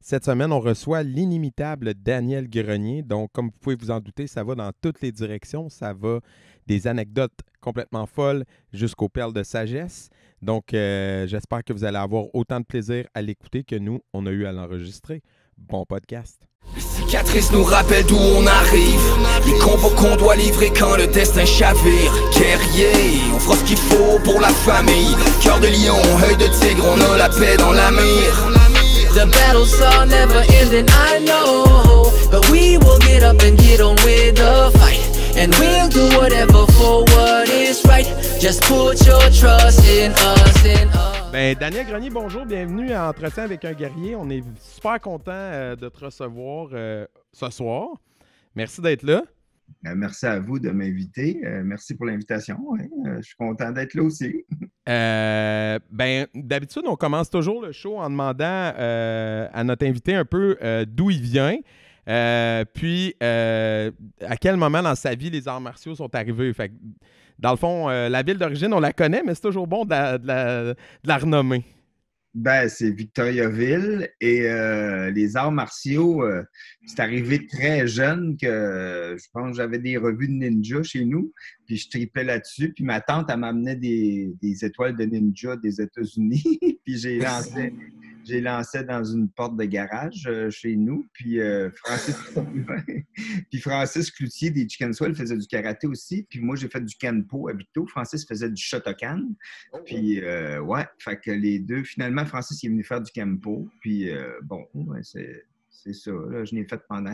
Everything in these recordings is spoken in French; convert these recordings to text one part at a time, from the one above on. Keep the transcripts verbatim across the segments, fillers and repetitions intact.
Cette semaine, on reçoit l'inimitable Daniel Grenier. Donc, comme vous pouvez vous en douter, ça va dans toutes les directions. Ça va des anecdotes complètement folles jusqu'aux perles de sagesse. Donc, euh, j'espère que vous allez avoir autant de plaisir à l'écouter que nous, on a eu à l'enregistrer. Bon podcast. Les cicatrices nous rappellent d'où on arrive. Les combats qu'on doit livrer quand le destin chavire. Guerrier, on fera ce qu'il faut pour la famille. Cœur de lion, œil de tigre, on a la paix dans la mire. The battles are never ending, I know. But we will get up and get on with the fight. And we'll do whatever for what is right. Just put your trust in us, in us. Ben, Daniel Grenier, bonjour, bienvenue à Entretien avec un guerrier. On est super content euh, de te recevoir euh, ce soir. Merci d'être là. Euh, merci à vous de m'inviter. Euh, merci pour l'invitation. Ouais. Euh, je suis content d'être là aussi. Euh, ben, d'habitude, on commence toujours le show en demandant euh, à notre invité un peu euh, d'où il vient. Euh, puis, euh, à quel moment dans sa vie les arts martiaux sont arrivés. Fait que, dans le fond, euh, la ville d'origine, on la connaît, mais c'est toujours bon de la, de la, de la renommer. Ben, c'est Victoriaville et euh, les arts martiaux, euh, c'est arrivé très jeune que euh, je pense que j'avais des revues de ninja chez nous, puis je tripais là-dessus, puis ma tante, elle m'amenait des, des étoiles de ninja des États-Unis, puis j'ai lancé, j'ai lancé dans une porte de garage euh, chez nous, puis euh, Francis puis Francis Cloutier des Chicken Swell faisait du karaté aussi, puis moi j'ai fait du Kenpo à Victo, Francis faisait du Shotokan, puis euh, ouais, fait que les deux, finalement Francis il est venu faire du Kenpo, puis euh, bon, ouais, c'est, c'est ça, là, je l'ai fait pendant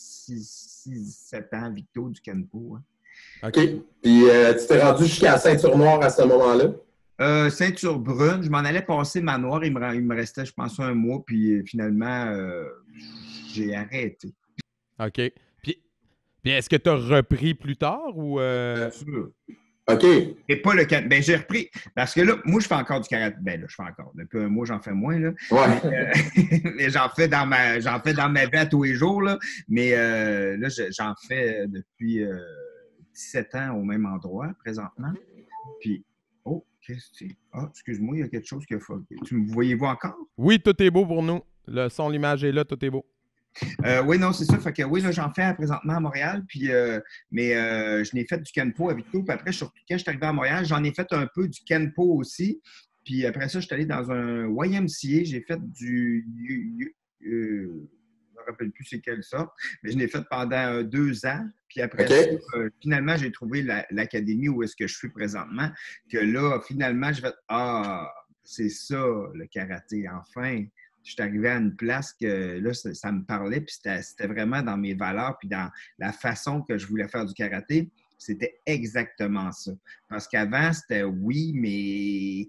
six sept ans à Victo du Kenpo. Hein. OK, puis euh, tu t'es rendu jusqu'à Ceinture-Noire à ce moment-là? Euh, ceinture brune, je m'en allais passer ma noire, il me, il me restait, je pense, un mois, puis finalement, euh, j'ai arrêté. OK. Puis, puis est-ce que tu as repris plus tard ou... Euh... Bien sûr. OK. Et pas le karaté. Ben, j'ai repris, parce que là, moi, je fais encore du karaté. Ben, là, je fais encore. Depuis un mois, j'en fais moins, là. Ouais. Mais, euh, mais j'en fais dans ma, j'en fais dans ma vie à tous les jours, là. Mais euh, là, je, j'en fais depuis euh, dix-sept ans au même endroit, présentement. Puis, oh, qu'est-ce que c'est? Ah, excuse-moi, il y a quelque chose qui a fait. Tu me voyez-vous encore? Oui, tout est beau pour nous. Le son, l'image est là, tout est beau. Euh, oui, non, c'est ça. Fait que oui, là, j'en fais présentement à Montréal, puis, euh, mais euh, je n'ai fait du Kenpo à Victo, puis après, surtout quand je suis arrivé à Montréal, j'en ai fait un peu du Kenpo aussi. Puis après ça, je suis allé dans un Y M C A, j'ai fait du... Euh, je ne me rappelle plus c'est quelle sorte, mais je l'ai fait pendant euh, deux ans. Puis après okay. ça, euh, finalement, j'ai trouvé la, l'académie où est-ce que je suis présentement, que là, finalement, j'ai fait « Ah, c'est ça, le karaté, enfin! » Je suis arrivé à une place que là, ça, ça me parlait, puis c'était, c'était vraiment dans mes valeurs, puis dans la façon que je voulais faire du karaté. C'était exactement ça. Parce qu'avant, c'était oui, mais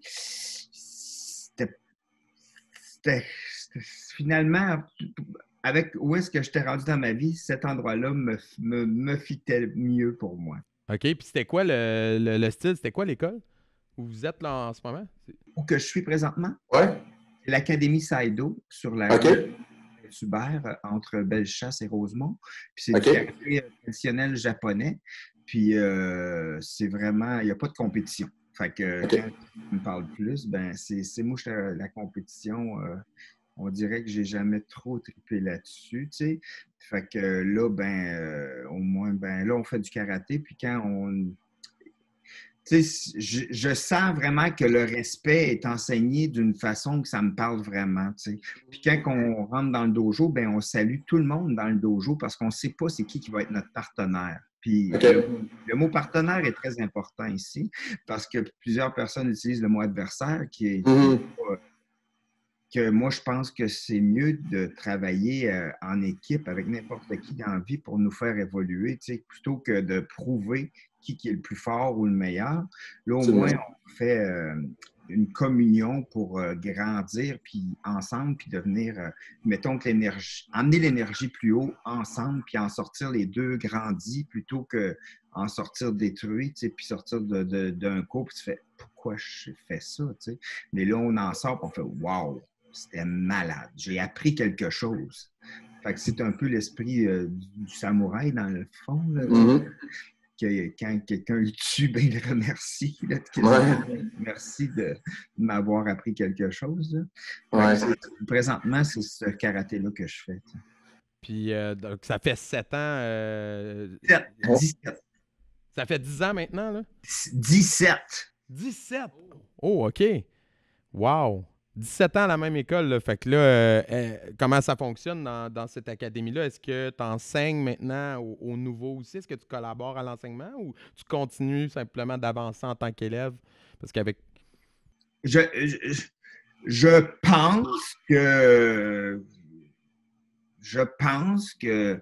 c'était, c'était, c'était finalement, avec où est-ce que j'étais rendu dans ma vie, cet endroit-là me, me, me fitait mieux pour moi. OK, puis c'était quoi le, le, le style? C'était quoi l'école où vous êtes là en ce moment? Où que je suis présentement? Ouais. L'Académie Saido sur la OK. rue Hubert, entre Bellechasse et Rosemont. Puis c'est OK. du karaté traditionnel japonais. Puis euh, c'est vraiment, il n'y a pas de compétition. Fait que OK. quand tu me parles plus, ben c'est, c'est moi, je, la compétition, euh, on dirait que j'ai jamais trop trippé là-dessus, tu sais. Fait que là, ben, euh, au moins, ben là, on fait du karaté. Puis quand on... Tu sais, je, je sens vraiment que le respect est enseigné d'une façon que ça me parle vraiment, tu sais. Puis quand on rentre dans le dojo, ben on salue tout le monde dans le dojo parce qu'on ne sait pas c'est qui qui va être notre partenaire. Puis okay. le, le mot partenaire est très important ici parce que plusieurs personnes utilisent le mot adversaire qui est... Mm-hmm. que moi, je pense que c'est mieux de travailler euh, en équipe avec n'importe qui dans la vie pour nous faire évoluer, tu sais, plutôt que de prouver qui, qui est le plus fort ou le meilleur. Là, au c'est moins, vrai. On fait euh, une communion pour euh, grandir, puis ensemble, puis devenir, euh, mettons que l'énergie, emmener l'énergie plus haut ensemble, puis en sortir les deux grandis plutôt qu'en sortir détruit, tu sais, puis sortir de, de, d'un coup, puis tu fais « Pourquoi je fais ça? » tu sais. Mais là, on en sort, puis on fait « Wow! » C'était malade. J'ai appris quelque chose. Fait que c'est un peu l'esprit euh, du samouraï, dans le fond. Là. Mm-hmm. que quand quelqu'un le tue, ben, il remercie. Là, Ouais. Merci de m'avoir appris quelque chose. Là. Ouais. Fait que c'est- présentement, c'est ce karaté-là que je fais. t'sais. Puis euh, donc, ça fait sept ans. euh, Sept, dix-sept. Ça fait dix ans maintenant, là? dix-sept. dix-sept! Oh, OK. Wow! dix-sept ans à la même école, là. Fait que là, euh, euh, comment ça fonctionne dans, dans cette académie-là? Est-ce que tu enseignes maintenant aux, aux nouveaux aussi? Est-ce que tu collabores à l'enseignement ou tu continues simplement d'avancer en tant qu'élève? Parce qu'avec... Je, je, je pense que je pense que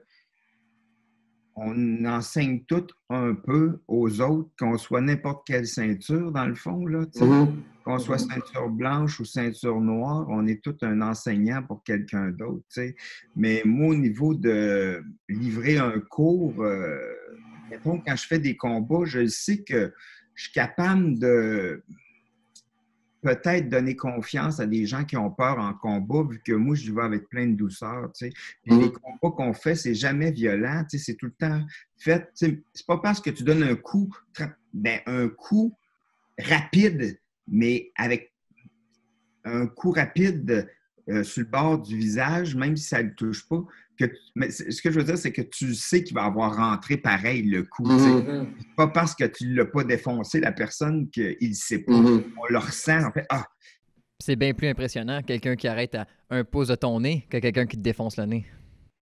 on enseigne tout un peu aux autres, qu'on soit n'importe quelle ceinture, dans le fond, là, tu sais. Mm-hmm. Qu'on soit ceinture blanche ou ceinture noire, on est tout un enseignant pour quelqu'un d'autre, tu sais. Mais moi, au niveau de livrer un cours, euh, mettons, quand je fais des combats, je sais que je suis capable de peut-être donner confiance à des gens qui ont peur en combat, vu que moi, je vais avec plein de douceur, tu sais. Puis Mm. les combats qu'on fait, c'est jamais violent, tu sais, c'est tout le temps fait, tu sais, c'est pas parce que tu donnes un coup, ben, un coup rapide, mais avec un coup rapide euh, sur le bord du visage, même si ça ne le touche pas, que, mais ce que je veux dire, c'est que tu sais qu'il va avoir rentré pareil le coup. Mm-hmm. C'est pas parce que tu ne l'as pas défoncé la personne qu'il ne sait pas. Mm-hmm. On le ressent, en fait. Ah, C'est bien plus impressionnant, quelqu'un qui arrête à un pouce de ton nez que quelqu'un qui te défonce le nez.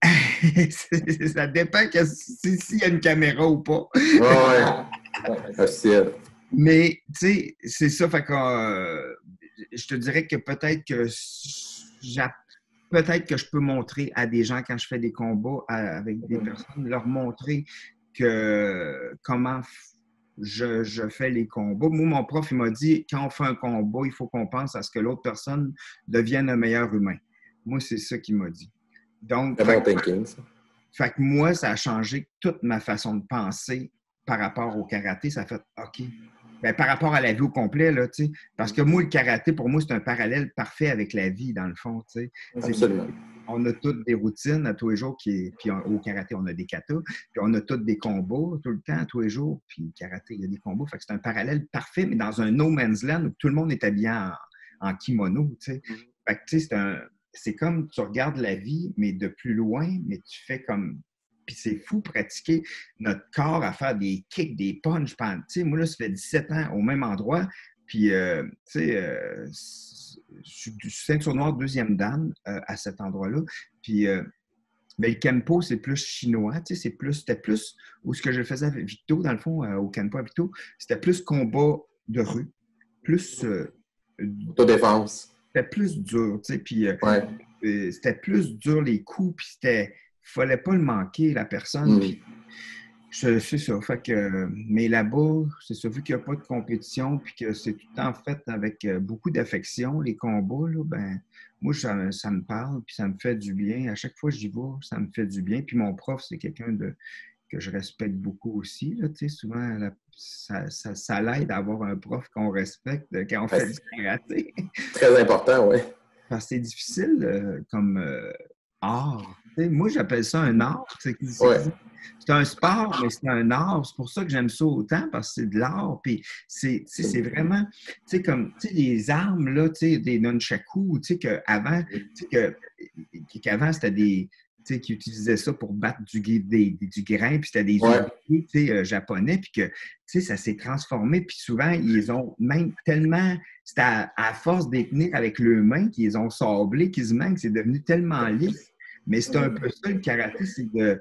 ça dépend que si- s'il y a une caméra ou pas. Ouais, ouais. Officiel. Mais, tu sais, c'est ça. Fait que euh, je te dirais que peut-être que j'a- peut-être que je peux montrer à des gens quand je fais des combats à- avec des personnes, leur montrer que comment f- je, je fais les combats. Moi, mon prof, il m'a dit, quand on fait un combat, il faut qu'on pense à ce que l'autre personne devienne un meilleur humain. Moi, c'est ça qu'il m'a dit. Donc, Très fait bon que- thinking, ça. fait que moi, ça a changé toute ma façon de penser par rapport au karaté. Ça a fait OK. Ben, par rapport à la vie au complet, là, tu sais. Parce que moi, le karaté, pour moi, c'est un parallèle parfait avec la vie, dans le fond, tu sais. C'est- Absolument. On a toutes des routines à tous les jours, qui est- puis on- au karaté, on a des katas, puis on a tous des combats tout le temps, tous les jours, puis le karaté, il y a des combats. Fait que c'est un parallèle parfait, mais dans un no man's land où tout le monde est habillé en, en kimono, tu sais. Fait que, tu sais, c'est un... C'est comme tu regardes la vie, mais de plus loin, mais tu fais comme... Puis c'est fou pratiquer notre corps à faire des kicks, des punches. Tu sais, moi, là, ça fait dix-sept ans au même endroit. Puis, euh, tu sais, euh, je suis du ceinture noire deuxième dan euh, à cet endroit-là. Puis, euh, mais le Kempo, c'est plus chinois. Tu sais, c'est plus... C'était plus... Ou ce que je faisais avec Victo, dans le fond, euh, au Kempo à Victo, c'était plus combat de rue. Plus... Euh, Autodéfense. c'était plus dur, tu sais, puis euh, Ouais. euh, c'était plus dur les coups, puis c'était, fallait pas le manquer, la personne, Mm. puis je- c'est ça, fait que, mais là-bas, c'est ça, vu qu'il n'y a pas de compétition, puis que c'est tout le temps fait avec euh, beaucoup d'affection, les combats, là, ben, moi, ça, ça me parle, puis ça me fait du bien, à chaque fois que j'y vais, ça me fait du bien, puis mon prof, c'est quelqu'un de que je respecte beaucoup aussi, là, tu sais, souvent, la- ça, ça, ça l'aide à avoir un prof qu'on respecte euh, quand on fait du karaté. Très important, oui. Parce que c'est difficile euh, comme euh, art. Tu sais, moi, j'appelle ça un art. C'est c'est- Ouais. c'est un sport, mais c'est un art. C'est pour ça que j'aime ça autant, parce que c'est de l'art. Puis c'est tu sais, c'est vraiment, tu sais, comme, tu sais, les armes, là, tu sais, des nunchakus, tu sais, qu'avant, tu sais, que- qu'avant, c'était des, tu sais, qui utilisaient ça pour battre du, gui- des, des- du grain, puis c'était des Ouais. ouvriers, tu sais, euh, japonais, puis que, tu sais, ça s'est transformé, puis souvent, ils ont même tellement, c'était à, à force d'être tenir avec leurs mains qu'ils ont sablé quasiment, que c'est devenu tellement lisse. Mais c'est un peu ça, le karaté, c'est de,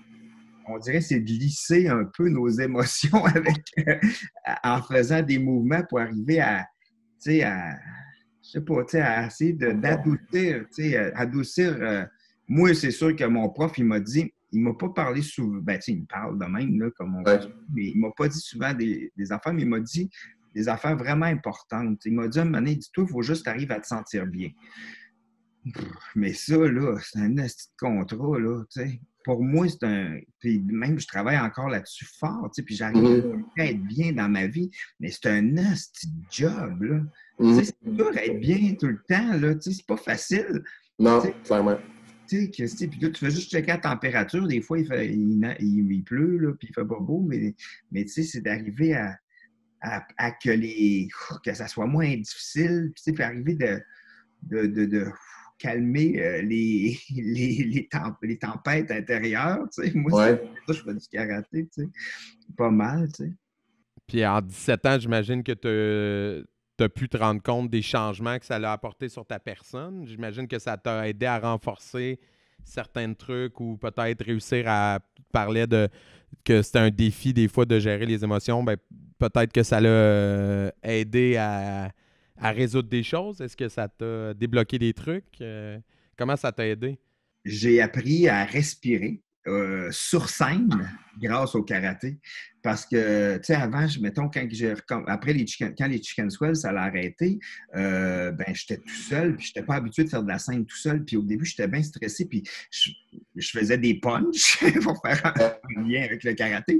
on dirait, c'est de lisser un peu nos émotions avec, euh, en faisant des mouvements pour arriver à, tu sais, à, je sais pas, tu sais, à essayer de- d'adoucir, tu sais, euh, adoucir. euh, moi, c'est sûr que mon prof, il m'a dit, il m'a pas parlé souvent, ben, tu sais, il me parle de même, là, comme on Ouais. dit, mais il m'a pas dit souvent des, des affaires, mais il m'a dit des affaires vraiment importantes. Il m'a dit, à un moment donné, dis-toi, il faut juste arriver à te sentir bien. Pff, Mais ça, là, c'est un esti de contrat, là, tu sais. Pour moi, c'est un... Puis même, je travaille encore là-dessus fort, tu sais, puis j'arrive Mhm. à être bien dans ma vie, mais c'est un esti de job, là. Mm. Tu sais, c'est dur d'être bien tout le temps, là, tu sais, c'est pas facile. Non, tu sais, clairement. Tu sais, Christy, puis là, tu fais juste checker la température. Des fois, il, fait, il, il, il pleut, là, puis il fait pas beau, mais, mais tu sais, c'est d'arriver à, à, à que, les, que ça soit moins difficile, puis tu sais, puis arriver de, de, de, de calmer euh, les, les, les, temp les tempêtes intérieures, tu sais. Moi, Ouais. c'est ça, je fais du karaté, tu sais. Pas mal, tu sais. Puis en dix-sept ans, j'imagine que tu as pu te rendre compte des changements que ça a apporté sur ta personne. J'imagine que ça t'a aidé à renforcer certains trucs ou peut-être réussir à parler de que c'était un défi des fois de gérer les émotions. Ben, peut-être que ça l'a euh, aidé à, à résoudre des choses. Est-ce que ça t'a débloqué des trucs? Euh, comment ça t'a aidé? J'ai appris à respirer. Euh, sur scène grâce au karaté. Parce que, tu sais, avant, je, mettons, quand j'ai, après les chicken, quand les Chicken Swell, ça l'a arrêté, euh, ben, j'étais tout seul, puis j'étais pas habitué de faire de la scène tout seul. Puis au début, j'étais bien stressé, puis je, je faisais des punches pour faire un lien avec le karaté.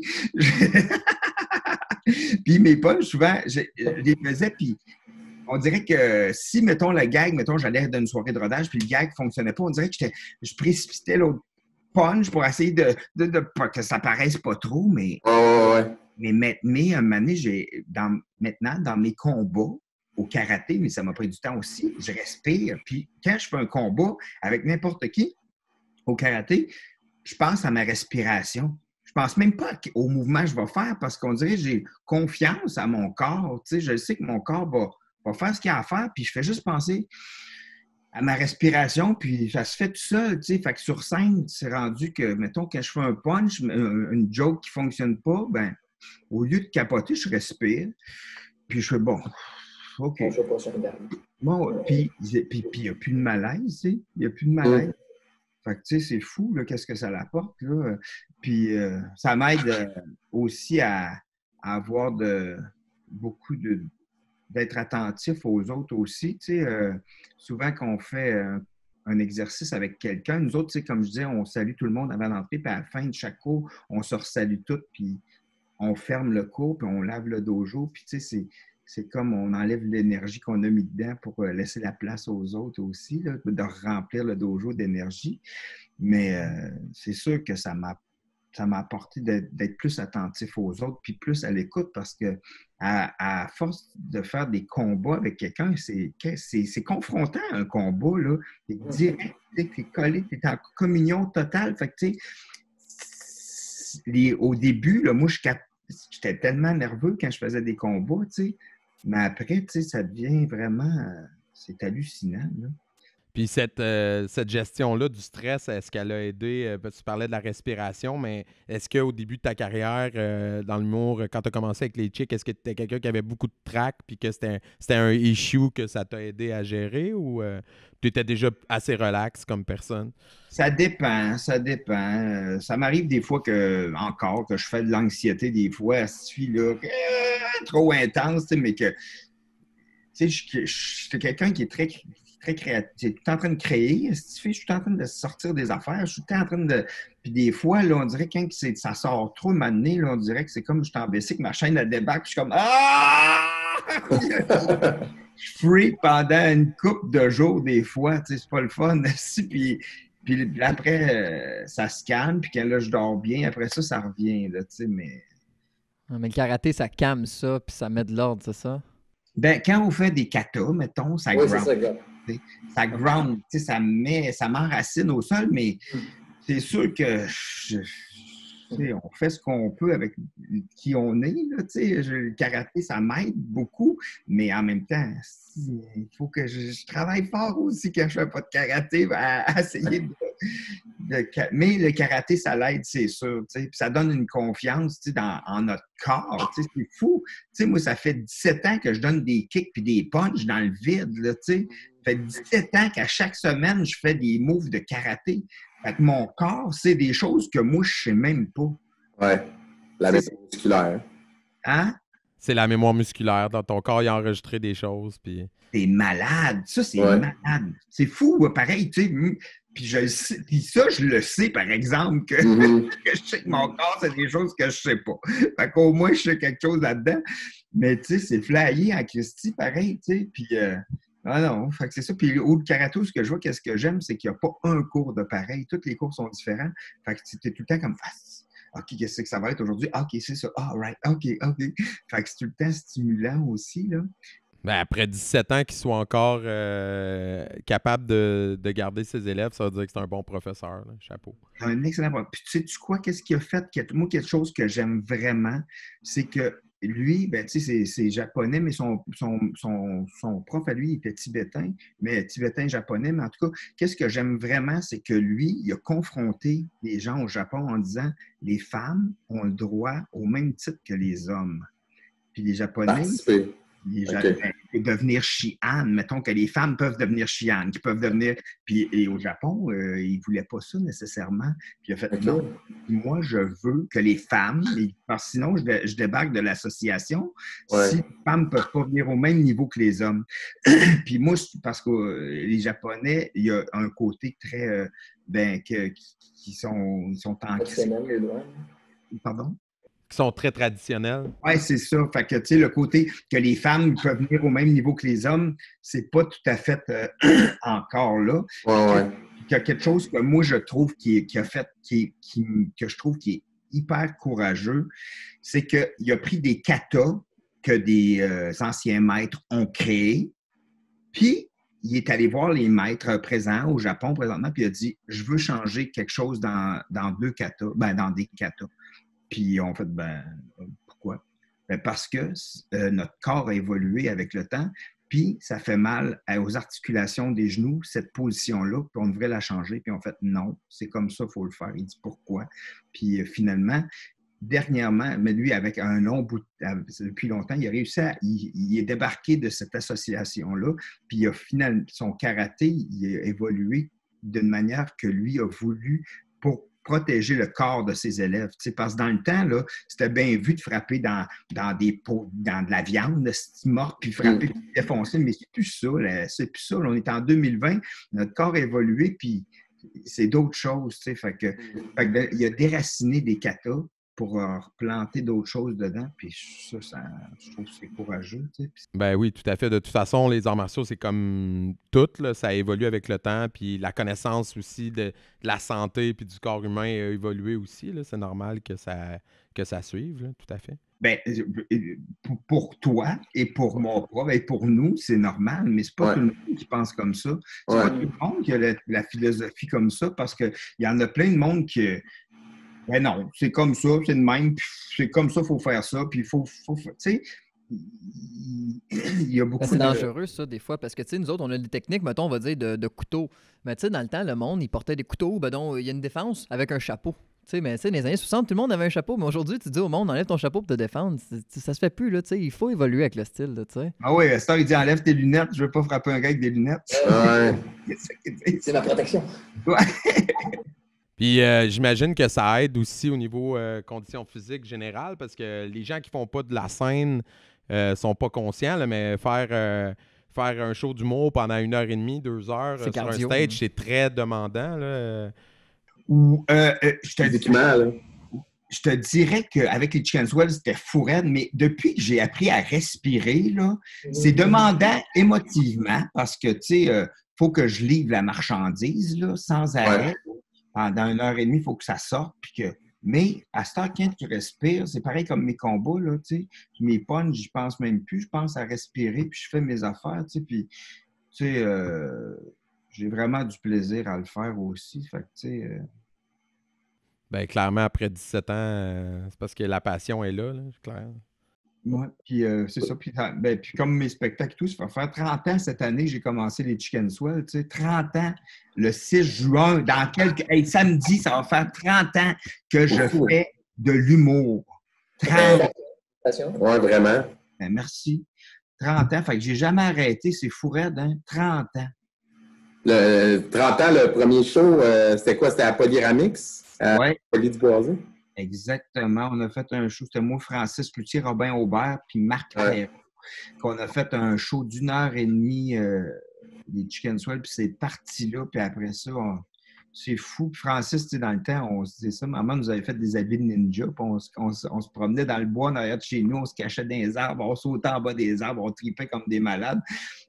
Puis mes punches, souvent, je, je les faisais, puis on dirait que si, mettons, le gag, mettons, j'allais dans une soirée de rodage, puis le gag ne fonctionnait pas, on dirait que je précipitais l'autre punch pour essayer de, de, de, de que ça paraisse pas trop, mais, oh, ouais. mais, mais, mais à un moment donné, j'ai, dans, maintenant, dans mes combats au karaté, mais ça m'a pris du temps aussi, je respire. Puis quand je fais un combat avec n'importe qui au karaté, je pense à ma respiration. Je pense même pas au mouvement que je vais faire parce qu'on dirait que j'ai confiance à mon corps. Tu sais, je sais que mon corps va, va faire ce qu'il a à faire, puis je fais juste penser à ma respiration, puis ça se fait tout seul, tu sais. Fait que sur scène, c'est rendu que, mettons, quand je fais un punch, une joke qui fonctionne pas, ben, au lieu de capoter, je respire, puis je fais bon, OK. Bon, puis il n'y a plus de malaise, tu sais. Il n'y a plus de malaise. Fait que, tu sais, c'est fou, là, qu'est-ce que ça l'apporte, là. Puis euh, ça m'aide euh, aussi à, à avoir de, beaucoup de d'être attentif aux autres aussi. Tu sais, euh, souvent qu'on fait euh, un exercice avec quelqu'un, nous autres, tu sais, comme je disais, on salue tout le monde avant d'entrer, puis à la fin de chaque cours, on se resalue tous, puis on ferme le cours, puis on lave le dojo, puis tu sais, c'est, c'est comme on enlève l'énergie qu'on a mis dedans pour euh, laisser la place aux autres aussi, là, de remplir le dojo d'énergie. Mais euh, c'est sûr que ça m'a ça m'a apporté d'être, d'être plus attentif aux autres, puis plus à l'écoute, parce que à, à force de faire des combats avec quelqu'un, c'est, c'est, c'est confrontant un combat, là. T'es direct, t'es collé, t'es en communion totale. Fait que, tu sais, les, au début, là, moi, je cap... j'étais tellement nerveux quand je faisais des combats, tu sais. Mais après, tu sais, ça devient vraiment... C'est hallucinant, là. Puis cette, euh, cette gestion-là du stress, est-ce qu'elle a aidé? Euh, tu parlais de la respiration, mais est-ce qu'au début de ta carrière euh, dans l'humour, quand tu as commencé avec les chicks, est-ce que tu étais quelqu'un qui avait beaucoup de trac puis que c'était un, c'était un issue que ça t'a aidé à gérer ou euh, tu étais déjà assez relax comme personne? Ça dépend, ça dépend. Ça m'arrive des fois que, encore, que je fais de l'anxiété des fois, elle suffit là, euh, trop intense, mais que, tu sais, je, je, je suis quelqu'un qui est très... très créatif. Je suis tout en train de créer. Je suis tout en train de sortir des affaires. Je suis tout en train de... Puis des fois, là, on dirait que quand c'est... ça sort trop mané, là, on dirait que c'est comme je suis en bicycle, ma chaîne, elle débarque, puis je suis comme... Ah! Je freak pendant une couple de jours, des fois. Tu sais, c'est pas le fun. puis, puis après, euh, ça se calme. Puis quand là, je dors bien, après ça, ça revient. Là, tu sais, mais... mais le karaté, ça calme ça, puis ça met de l'ordre, c'est ça? Ben, quand on fait des katas, mettons, ça oui, ground. C'est ça, ça ground, ça met, ça m'enracine au sol, mais c'est sûr que je, on fait ce qu'on peut avec qui on est. Là, je, le karaté, ça m'aide beaucoup, mais en même temps, il faut que je, je travaille fort aussi quand je ne fais pas de karaté à, à essayer de, de... Mais le karaté, ça l'aide, c'est sûr. Puis ça donne une confiance dans, en notre corps. C'est fou. T'sais, moi, ça fait dix-sept ans que je donne des kicks puis des punches dans le vide. Là, ça fait dix-sept ans qu'à chaque semaine, je fais des moves de karaté. Fait que mon corps, c'est des choses que moi, je ne sais même pas. Oui, la mémoire musculaire. Hein? C'est la mémoire musculaire. Dans ton corps, il a enregistré des choses. Puis... T'es malade. Ça, c'est ouais. malade. C'est fou, pareil. Tu sais. Puis, je le sais, puis ça, je le sais, par exemple, que, mm-hmm. que je sais que mon corps, c'est des choses que je sais pas. Fait qu'au moins, je sais quelque chose là-dedans. Mais tu sais, c'est flyé en Christie, pareil. Tu sais. Puis, euh, Ah non, fait que c'est ça. Puis au karaté, ce que je vois, qu'est-ce que j'aime, c'est qu'il n'y a pas un cours de pareil. Tous les cours sont différents. Fait que tu es tout le temps comme ah, OK, qu'est-ce que ça va être aujourd'hui? Ah, OK, c'est ça. Ah, right. OK, OK. Fait que c'est tout le temps stimulant aussi, là. Ben, après dix-sept ans qu'il soit encore euh, capable de, de garder ses élèves, ça veut dire que c'est un bon professeur. Là. Chapeau. Un excellent professeur. Puis tu sais-tu quoi? Qu'est-ce qu'il a fait? Moi, quelque chose que j'aime vraiment, c'est que lui, ben, tu sais, c'est, c'est japonais, mais son, son, son, son prof à lui, il était tibétain, mais tibétain-japonais. Mais en tout cas, qu'est-ce que j'aime vraiment, c'est que lui, il a confronté les gens au Japon en disant les femmes ont le droit au même titre que les hommes. Puis les Japonais... Participer. Les Okay. gens, devenir shihan, mettons que les femmes peuvent devenir shihan, qui peuvent devenir. Puis et au Japon, euh, ils ne voulaient pas ça nécessairement. Puis il a fait okay. Non, moi je veux que les femmes, parce que sinon je, je débarque de l'association, ouais. Si les femmes ne peuvent pas venir au même niveau que les hommes. Puis moi, parce que euh, les Japonais, il y a un côté très euh, ben, que, qui, qui sont, ils sont ancrés. Pardon? Qui sont très traditionnels. Oui, c'est ça. Fait que, tu sais, le côté que les femmes peuvent venir au même niveau que les hommes, c'est pas tout à fait euh, encore là. Ouais, ouais. Il y a quelque chose que moi, je trouve qui, est, qui a fait, qui, qui, que je trouve qui est hyper courageux, c'est qu'il a pris des katas que des euh, anciens maîtres ont créés, puis il est allé voir les maîtres présents au Japon présentement, puis il a dit « Je veux changer quelque chose dans, dans deux katas, ben dans des katas. » Puis on fait, ben, pourquoi? Ben parce que euh, notre corps a évolué avec le temps, puis ça fait mal aux articulations des genoux, cette position-là, puis on devrait la changer. Puis on fait, non, c'est comme ça, il faut le faire. Il dit, pourquoi? Puis euh, finalement, dernièrement, mais lui, avec un long bout, de, depuis longtemps, il a réussi à, il, il est débarqué de cette association-là, puis il a finalement, son karaté, il a évolué d'une manière que lui a voulu pour protéger le corps de ses élèves. Tu sais, parce que dans le temps, là, c'était bien vu de frapper dans, dans des pots, dans de la viande, morte, puis frapper, puis défoncer, mais c'est plus ça. Là, c'est plus ça. Là, on est en deux mille vingt, notre corps a évolué, puis c'est d'autres choses. Tu sais, fait que, fait que, il a déraciné des katas pour replanter d'autres choses dedans, puis ça, ça, je trouve que c'est courageux. Tu sais. Ben oui, tout à fait. De toute façon, les arts martiaux, c'est comme tout, là, ça évolue avec le temps, puis la connaissance aussi de, de la santé puis du corps humain a évolué aussi. Là. C'est normal que ça, que ça suive, là, tout à fait. Ben, pour toi et pour mon prof et pour nous, c'est normal, mais c'est pas ouais. tout le monde qui pense comme ça. C'est ouais. pas tout le monde qui a la, la philosophie comme ça, parce qu'il y en a plein de monde qui... Ben non, c'est comme ça, c'est de même, puis c'est comme ça, il faut faire ça, puis il faut, faut, tu sais, il y a beaucoup ben, c'est de... dangereux, ça, des fois, parce que, tu sais, nous autres, on a des techniques, mettons, on va dire, de, de couteau. Mais, tu sais, dans le temps, le monde, il portait des couteaux, ben donc, il y a une défense avec un chapeau. Tu sais, mais, tu sais, dans les années soixante, tout le monde avait un chapeau, mais aujourd'hui, tu dis au monde, enlève ton chapeau pour te défendre. Ça se fait plus, là, tu sais, il faut évoluer avec le style, tu sais. Ah oui, à ce temps, il dit, enlève tes lunettes, je veux pas frapper un gars avec des lunettes. Ouais. C'est ma protection. Ouais. Puis euh, j'imagine que ça aide aussi au niveau euh, conditions physiques générales, parce que les gens qui font pas de la scène euh, sont pas conscients, là, mais faire, euh, faire un show d'humour pendant une heure et demie, deux heures euh, sur un stage, hein. C'est très demandant. Là. Ou, euh, euh, je, te dis, mal, je te dirais qu'avec les Chicken Swell, c'était fou raide, mais depuis que j'ai appris à respirer, là, c'est demandant émotivement, parce que, tu sais, il euh, faut que je livre la marchandise là, sans arrêt. Ouais. Pendant une heure et demie, il faut que ça sorte. Puis que... Mais à ce temps, quand tu respires, c'est pareil comme mes combats, là, tu sais. Mes punches, j'y pense même plus. Je pense à respirer, puis je fais mes affaires, tu sais. Puis, tu sais, euh, j'ai vraiment du plaisir à le faire aussi. Fait que, tu sais... Euh... Bien, clairement, après dix-sept ans, euh, c'est parce que la passion est là, là, c'est clair. Oui, puis euh, c'est ça. Puis, ben, puis comme mes spectacles et tout, ça va faire trente ans cette année, j'ai commencé les Chicken Swell, tu sais, trente ans, le six juin, dans quelques... Hey, samedi, ça va faire trente ans que je fais de l'humour. trente ans. Oui, vraiment. Ben, merci. trente ans, fait que j'ai jamais arrêté, c'est fou raide, hein? trente ans. Le, trente ans, le premier show, euh, c'était quoi? C'était à Polyramix? Oui. Poly du Boisé? Exactement. On a fait un show, c'était moi, Francis Cloutier, Robin Aubert, puis Marc Perrault. Qu'on a fait un show d'une heure et demie, euh, des Chicken Swell, puis c'est parti là, puis après ça, on... c'est fou. Puis Francis, tu sais, dans le temps, on se disait ça, maman nous avait fait des habits de ninja, puis on, on, on se promenait dans le bois, en arrière de chez nous, on se cachait dans les arbres, on sautait en bas des arbres, on tripait comme des malades.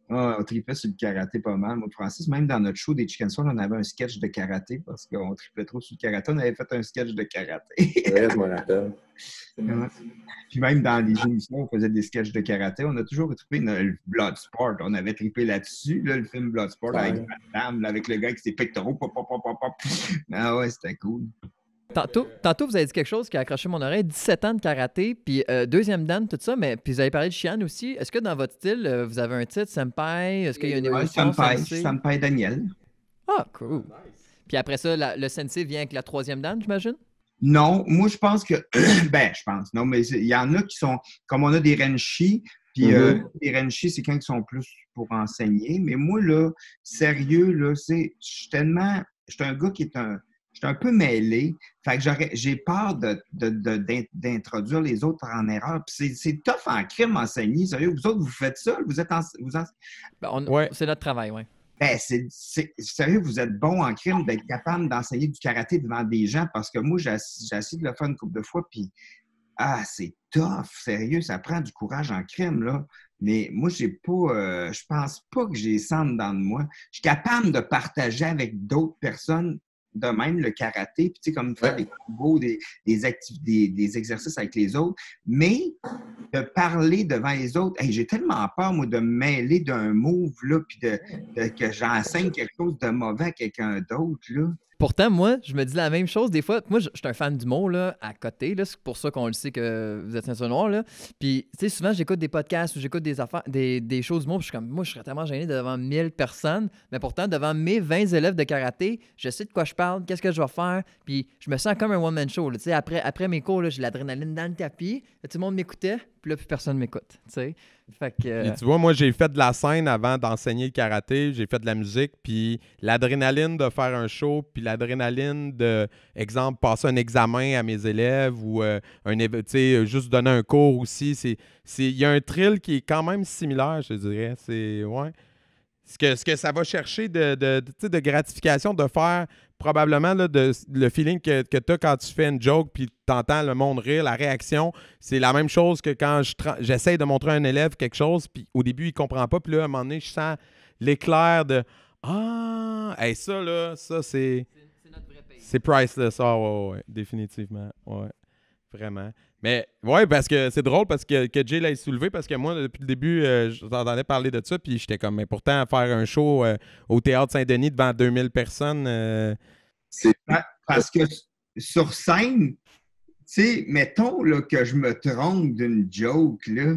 Ah, on tripait sur le karaté pas mal. Moi, Francis, même dans notre show des Chicken Soul, on avait un sketch de karaté parce qu'on tripait trop sur le karaté. On avait fait un sketch de karaté. Ouais, je me rappelle. Ouais. Puis même dans les émissions, on faisait des sketchs de karaté. On a toujours trippé le Bloodsport. On avait trippé là-dessus, là, le film Bloodsport Ouais. avec Van Damme, là, avec le gars avec ses pectoraux. Pop, pop, pop, pop, pop. Ah ouais, c'était cool. Tantôt, tantôt, vous avez dit quelque chose qui a accroché mon oreille. dix-sept ans de karaté, puis euh, deuxième dan, tout ça, mais puis vous avez parlé de Shihan aussi. Est-ce que dans votre style, euh, vous avez un titre, Senpai? Est-ce qu'il y a une Ouais, évolution? Senpai, sensei? Senpai Daniel. Ah, cool. Puis après ça, la- le sensei vient avec la troisième dan, j'imagine? Non, moi, je pense que... ben, je pense. Non, mais c'est- il y en a qui sont... Comme on a des Renshi, puis euh, Mhm. les Renshi, c'est quand ils sont plus pour enseigner. Mais moi, là, sérieux, là, c'est... Je suis tellement... Je suis un gars qui est un... Je suis un peu mêlé. Fait que j'aurais- j'ai peur de, de- de- d'in- d'introduire les autres en erreur. Puis c'est, c'est tough en crime enseigner. Sérieux, vous autres, vous faites ça? Vous êtes en... Vous en- Ben, on- Ouais. C'est notre travail, oui. Ben, c'est, c'est- sérieux, vous êtes bon en crime d'être capable d'enseigner du karaté devant des gens parce que moi, j'ai assis- j'ai essayé de le faire une couple de fois, puis ah, c'est tough, sérieux, ça prend du courage en crime, là. Mais moi, j'ai pas, euh, je pense pas que j'ai ça en dedans de moi. Je suis capable de partager avec d'autres personnes de même le karaté, puis tu sais, comme faire Ouais. des combos, des, des, activ- des, des exercices avec les autres, mais de parler devant les autres, hey, j'ai tellement peur, moi, de me mêler d'un move, là, puis de, de- que j'enseigne quelque chose de mauvais à quelqu'un d'autre, là. Pourtant, moi, je me dis la même chose des fois. Moi, je je suis un fan d'humour là, à côté. Là. C'est pour ça qu'on le sait que vous êtes ceinture noire. Là. Puis, tu sais, souvent, j'écoute des podcasts ou j'écoute des affaires, des, des choses d'humour. Puis je suis comme, moi, je serais tellement gêné devant mille personnes. Mais pourtant, devant mes vingt élèves de karaté, je sais de quoi je parle, qu'est-ce que je vais faire. Puis, je me sens comme un one-man show. Là. Tu sais, Après, après mes cours, là, j'ai l'adrénaline dans le tapis. Là, tout le monde m'écoutait. Puis là, plus personne m'écoute. Tu sais. Fait que. euh, Puis tu vois, moi, j'ai fait de la scène avant d'enseigner le karaté. J'ai fait de la musique. Puis l'adrénaline de faire un show, puis l'adrénaline de, exemple, passer un examen à mes élèves ou euh, un, éve- tu sais, juste donner un cours aussi. c'est- c'est- Il y a un thrill qui est quand même similaire, je dirais. C'est, ouais. Ce que, ce que ça va chercher de, de, de, tu sais, de gratification, de faire probablement là, de, le feeling que, que tu as quand tu fais une joke puis tu entends le monde rire, la réaction, c'est la même chose que quand je tra- j'essaie de montrer à un élève quelque chose, puis au début, il comprend pas, puis là, à un moment donné, je sens l'éclair de « Ah! Hey, ça, là, ça, c'est... C'est notre vrai pays. C'est priceless. Ah, ouais, ouais, ouais, définitivement. Ouais, vraiment. Mais, ouais, parce que c'est drôle parce que, que Jay l'a soulevé parce que moi, depuis le début, euh, je t'entendais parler de ça, puis j'étais comme, mais pourtant, faire un show euh, au Théâtre Saint-Denis devant deux mille personnes, euh, C'est Pa- Parce que sur scène, tu sais, mettons là, que je me trompe d'une joke, là,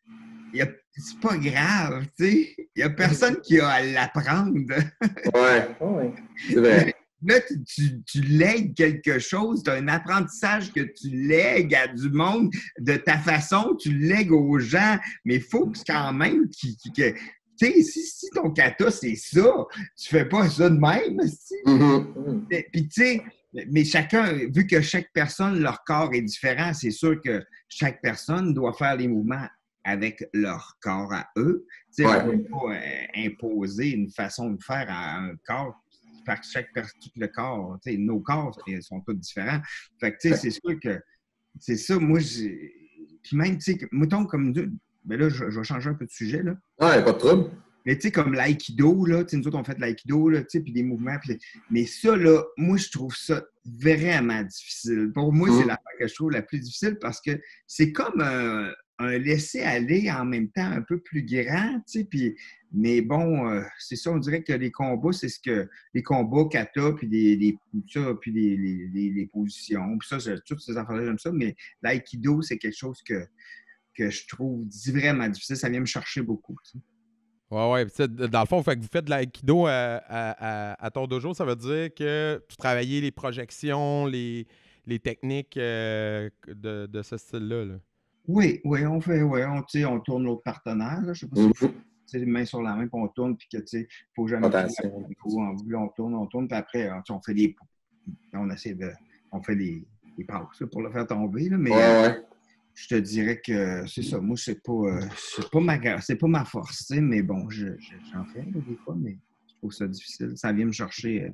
y a- c'est pas grave, tu sais. Il n'y a personne qui a à l'apprendre. ouais, Ouais. c'est vrai. Là, tu, tu, tu lègues quelque chose, tu as un apprentissage que tu lègues à du monde de ta façon, tu le lègues aux gens, mais il faut que quand même qu'il- qu'il- que. Tu sais, si, si ton kata, c'est ça, tu fais pas ça de même, si. Mhm. Mm. Mais- Puis, tu sais, mais chacun, vu que chaque personne, leur corps est différent, c'est sûr que chaque personne doit faire les mouvements avec leur corps à eux. Tu sais, Ouais. on ne peut pas euh, imposer une façon de faire à un corps parce que chaque personne, tout le corps, tu sais, nos corps ils sont tous différents. Fait que, tu sais, c'est sûr que c'est ça, moi, j'ai. Puis même, tu sais, que- mettons comme deux. Ben là, je, je vais changer un peu de sujet, là. Ouais, pas de trouble. Mais tu sais, comme l'aïkido, là, tu sais, nous autres, on fait de l'aïkido, là, tu sais, puis des mouvements. Puis... Mais ça, là, moi, je trouve ça vraiment difficile. Pour moi, c'est Mm. l'affaire que je trouve la plus difficile parce que c'est comme un, un laisser-aller en même temps un peu plus grand, tu sais, puis... Mais bon, euh, c'est ça, on dirait que les combats, c'est ce que... Les combats, kata, puis les, les, ça, puis les, les, les, les positions, puis ça, je- toutes ces affaires-là, j'aime ça, mais l'aïkido, c'est quelque chose que, que je trouve vraiment difficile. Ça vient me chercher beaucoup, tu sais. ouais, ouais. Puis ça, dans le fond, fait que vous faites de l'aïkido à, à, à, à ton dojo, ça veut dire que tu travaillais les projections, les, les techniques euh, de, de ce style-là. Là. Oui, oui, on fait, ouais, on, tu sais, on tourne l'autre partenaire, là, je sais pas si Mhm. tu sais, les mains sur la main, puis on tourne, puis que, tu sais, faut jamais Rotation. tourner le coup en vue, on tourne, on tourne, puis après, tu sais, on fait des, on essaie de, on fait des, des passes là, pour le faire tomber, là, mais Ouais, ouais. je te dirais que c'est ça, moi, c'est pas, euh, c'est pas ma, c'est pas ma force, tu sais, mais bon, je, je- j'en fais, là, des fois, mais je trouve ça difficile, ça vient me chercher, euh,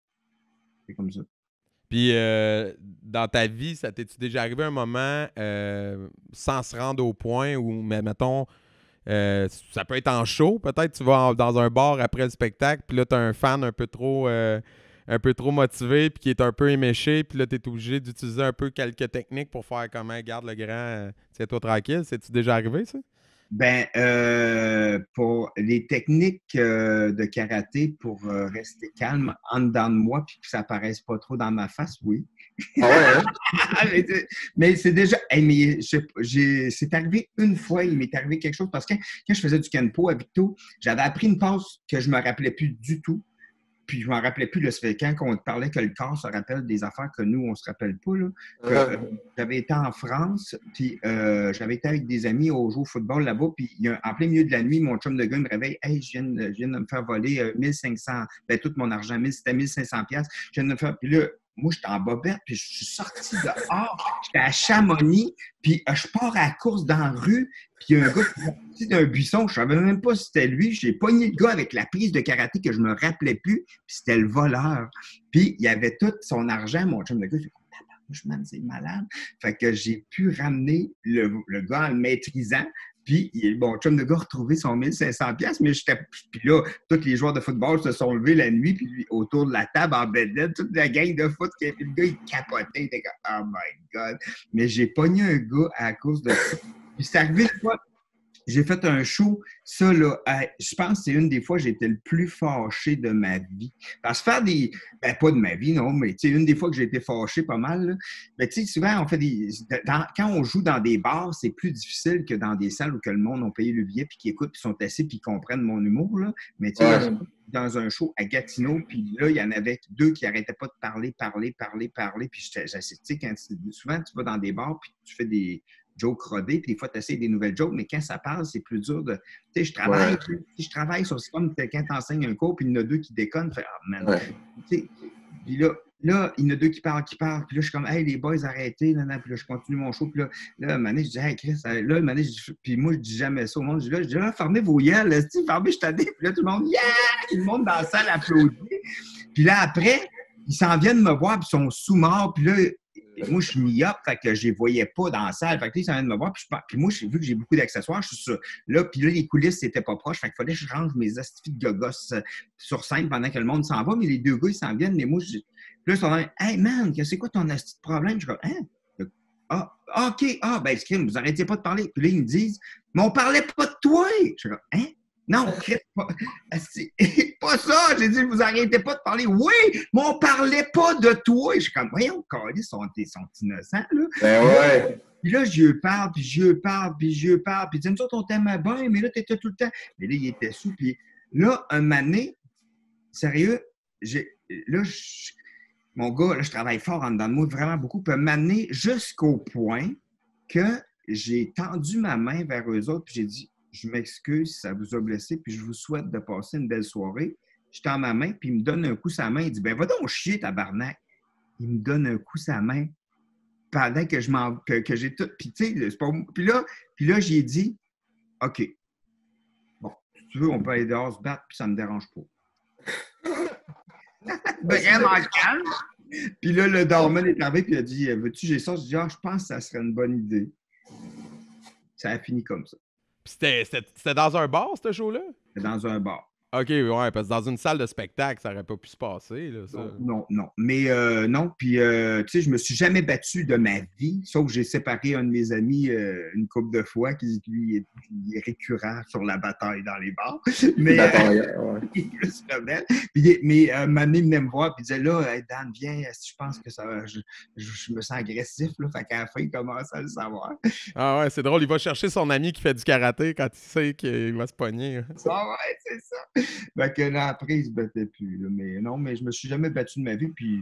c'est comme ça. Puis, euh, dans ta vie, ça t'es-tu déjà arrivé un moment euh, sans se rendre au point où, mais, mettons, Euh, ça peut être en show, peut-être tu vas en- dans un bar après le spectacle, puis là, tu as un fan un peu trop euh, un peu trop motivé, puis qui est un peu éméché, puis là, tu es obligé d'utiliser un peu quelques techniques pour faire comment, garde le grand, euh, tiens-toi tranquille. C'est-tu déjà arrivé, ça? Ben, euh, pour les techniques euh, de karaté pour euh, rester calme en dedans de moi puis que ça paraisse pas trop dans ma face, oui. Ah ouais, hein? mais c'est- mais c'est déjà. Hey, mais je sais pas, j'ai- c'est arrivé une fois, il m'est arrivé quelque chose parce que quand je faisais du Kenpo à Victo, j'avais appris une passe que je me rappelais plus du tout. Puis je m'en rappelais plus, là, ça fait quand on parlait que le corps se rappelle des affaires que nous, on se rappelle pas. Là, que, euh, j'avais été en France, puis euh, j'avais été avec des amis au jouer au football là-bas, puis il y a, en plein milieu de la nuit, mon chum de gars me réveille. Hey, je viens, de- je viens de me faire voler euh, mille cinq cents, ben tout mon argent, mille c'était mille cinq cents piastres. Je viens de me faire. Puis là, moi, j'étais en bobette, puis je suis sorti dehors, j'étais à Chamonix, puis euh, je pars à la course dans la rue, puis il y a un gars qui est sorti d'un buisson, je savais même pas si c'était lui, j'ai pogné le gars avec la prise de karaté que je me rappelais plus, puis c'était le voleur. Puis il avait tout son argent, mon chum de gars, j'ai dit, tabarnouche, man, c'est malade. Fait que j'ai pu ramener le, le gars en le maîtrisant. Puis, il- mon chum de gars a retrouvé son mille cinq cents piastres, mais j'étais. Puis là, tous les joueurs de football se sont levés la nuit, puis lui, autour de la table, en bedaine, toute la gang de foot qui a fait le gars, il capotait, il était comme, oh my God. Mais j'ai pogné un gars à cause de ça. Puis c'est arrivé une fois, j'ai fait un show, ça, là, à- je pense que c'est une des fois que j'ai été le plus fâché de ma vie. Parce que faire des. Ben, pas de ma vie, non, mais tu sais, une des fois que j'ai été fâché pas mal, là. Ben, tu sais, souvent, on fait des. dans- quand on joue dans des bars, c'est plus difficile que dans des salles où que le monde a payé le billet, puis qui écoutent, puis sont assis, puis qui comprennent mon humour, là. Mais tu sais, Ouais. dans un show à Gatineau, puis là, il y en avait deux qui n'arrêtaient pas de parler, parler, parler, parler, puis j'étais- j'essaie- tu sais, quand tu- souvent, tu vas dans des bars, puis tu fais des jokes rodés, puis des fois, tu essaies des nouvelles jokes, mais quand ça parle, c'est plus dur de... Tu sais, je travaille, Ouais. si je travaille sur... C'est comme quand tu enseignes un cours, puis il y en a deux qui déconnent, tu fais « Ah, man! Ouais. Tu sais, puis là, là, il y en a deux qui parlent, qui parlent, puis là, je suis comme « Hey, les boys, arrêtez! » Nan, nan. Puis là, je continue mon show, puis là, là, un moment donné, je dis « Hey, Chris! » Là, un moment donné, je dis- puis moi, je dis jamais ça au monde. Je dis là, je dis là, fermez vos gueules, là, si, fermez, je t'en dis. Puis là, tout le monde, yeah! Tout le monde dans la salle applaudit. Puis là, après, ils s'en viennent me voir, puis ils sont sous-morts, puis là, moi, je suis myope, fait que je les voyais pas dans la salle. Fait que là, ils s'en viennent me voir, puis, je, puis moi, j'ai vu que j'ai beaucoup d'accessoires, je suis sur, là, puis là, les coulisses, c'était pas proche, fait qu'il fallait que je range mes astuces de gosses euh, sur scène pendant que le monde s'en va, mais les deux gars, ils s'en viennent, mais moi, je, puis là, ils sont là, hey man, c'est quoi ton astuce de problème? Je suis comme, hein? Ah, OK, ah, ben, crime, vous arrêtez pas de parler. Puis là, ils me disent, mais on parlait pas de toi. Je suis comme, hein? Non, crime, pas, c'est pas ça. J'ai dit, vous arrêtez pas de parler. Oui, mais on parlait pas de toi. Je suis comme, voyons, ils sont, ils sont innocents, là. Ben ouais. Puis là, je lui parle, puis je lui parle, puis je lui parle. Puis il dit, nous autres, on t'aimait bien, mais là, t'étais tout le temps. Mais là, il était sous. Puis là, un moment donné, sérieux, j'ai, là, je, mon gars, là, je travaille fort en dedans de moi, vraiment beaucoup, peut m'amener jusqu'au point que j'ai tendu ma main vers eux autres, puis j'ai dit, je m'excuse si ça vous a blessé, puis je vous souhaite de passer une belle soirée. Je tends ma main, puis il me donne un coup sur la main. Il dit, ben va donc chier, tabarnak. Il me donne un coup sur la main pendant que je m'en, que, que j'ai tout. Puis tu sais, c'est pas. Puis là, puis là, j'ai dit, OK. Bon, si tu veux, on peut aller dehors se battre, puis ça me dérange pas. Vraiment calme. Puis là, le dormant est arrivé, puis il a dit, veux-tu, j'ai ça? Je dis, ah, je pense que ça serait une bonne idée. Ça a fini comme ça. Puis c'était, c'était, c'était dans un bar, ce show-là? C'était dans un bar. OK, ouais, parce que dans une salle de spectacle, ça aurait pas pu se passer, là, ça. Non, non, non. Mais euh, non, puis euh, tu sais, je me suis jamais battu de ma vie, sauf que j'ai séparé un de mes amis euh, une couple de fois, qui lui est, il est récurrent sur la bataille dans les bars. Mais euh, ouais. il est plus rebelle. Puis, mais euh, un moment donné, il venait me voir, puis il disait là, hey, Dan, viens, si je pense que ça va, je, je, je me sens agressif, là. Fait qu'à la fin, il commence à le savoir. Ah ouais, c'est drôle, il va chercher son ami qui fait du karaté quand il sait qu'il va se pogner. Ah ouais, c'est ça. Fait que là, après, il se battait plus. Là. Mais non, mais je me suis jamais battu de ma vie, puis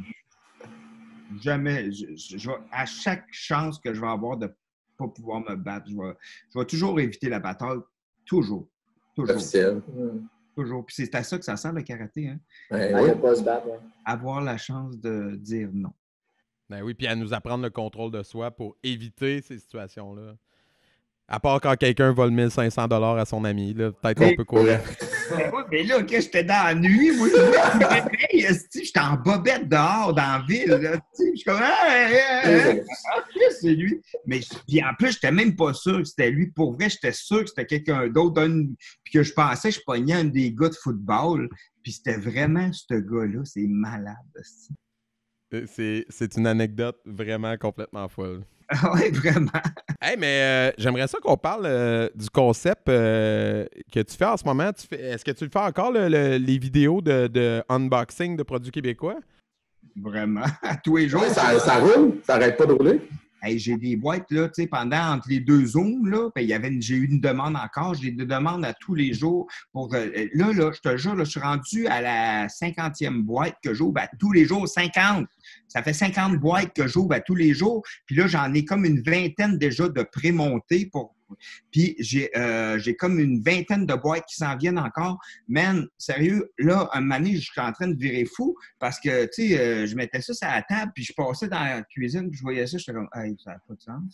jamais. Je, je, je vais, à chaque chance que je vais avoir de ne pas pouvoir me battre, je vais, je vais toujours éviter la bataille. Toujours. Toujours. Officiel. Toujours. Puis c'est à ça que ça sert le karaté, hein? Ouais, Ah, oui. il pas se battre. Ouais. Avoir la chance de dire non. Ben oui, puis à nous apprendre le contrôle de soi pour éviter ces situations-là. À part quand quelqu'un vole mille cinq cents dollars à son ami, là, peut-être qu'on Mais- peut courir. Mais, oui, mais là, OK, j'étais dans la nuit, moi, je me réveille, esti, j'étais en bobette dehors, dans la ville, là, tu sais, je suis comme, ah, ah, ah, ah, OK, c'est lui. Mais, puis en plus, j'étais même pas sûr que c'était lui. Pour vrai, j'étais sûr que c'était quelqu'un d'autre, un- puis que je pensais que je pognais un des gars de football, puis c'était vraiment ce gars-là, c'est malade, esti. C'est, c'est une anecdote vraiment complètement folle. Ah ouais, vraiment. Hey, mais euh, j'aimerais ça qu'on parle euh, du concept euh, que tu fais en ce moment. Tu fais, est-ce que tu le fais encore, le- le- les vidéos de, de unboxing de produits québécois? Vraiment. À tous les jours. Ouais, ça, ça roule, ça arrête pas de rouler. Hey, j'ai des boîtes, là, tu sais, pendant, entre les deux zooms, là, ben, il y avait une- j'ai eu une demande encore. J'ai des demandes à tous les jours. Pour, euh, là, là, je te jure, là, je suis rendu à la cinquantième boîte que j'ouvre à tous les jours. cinquante! Ça fait cinquante boîtes que j'ouvre à tous les jours. Puis là, j'en ai comme une vingtaine déjà de prémontées pour. Puis j'ai euh, j'ai comme une vingtaine de boîtes qui s'en viennent encore. Man, sérieux, là, un moment donné, je suis en train de virer fou parce que, tu sais, euh, je mettais ça sur la table, puis je passais dans la cuisine, puis je voyais ça, j'étais comme, hey, ça n'a pas de sens,